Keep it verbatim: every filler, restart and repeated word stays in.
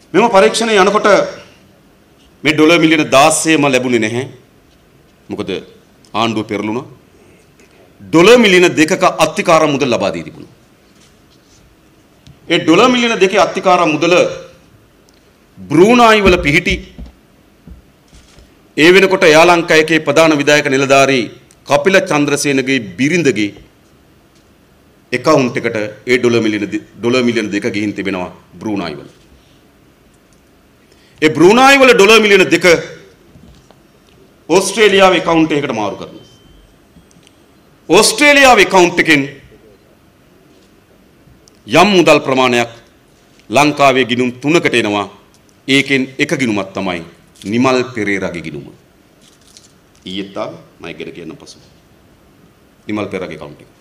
මෙම පරීක්ෂණය යනකොට මේ ඩොලර් මිලියන දාසයම ලැබුණේ නැහැ. මොකද ආණ්ඩුව පෙරළුණා. ඩොලර් මිලියන දෙකක අත්තිකාර මුදල් ලබා දී තිබුණා. ඒ ඩොලර් මිලියන දෙකේ අත්තිකාර මුදල බ්‍රූනායි වල පිහිටි ඒ වෙනකොට යාලංකා එකේ ප්‍රධාන විධායක නිලධාරී කපිල චන්ද්‍රසේනගේ බිරිඳගේ account එකට ඒ ඩොලර් මිලියන ඩොලර් මිලියන දෙක ගිහින් තිබෙනවා බ්‍රූනායි වල. ඒ බ්‍රූනායි වල ඩොලර් මිලියන දෙක ඕස්ට්‍රේලියාවේ account එකකට මාරු කරනවා. ඕස්ට්‍රේලියාවේ account එකෙන් යම් මුදල් ප්‍රමාණයක් ලංකාවේ ගිණුම් තුනකට එනවා. ඒකෙන් එක ගිණුමක් තමයි නිමල් පෙරේරාගේ ගිණුම. ඊයේ තාම මම ඉගෙන කියන පසු නිමල් පෙරේරාගේ account එක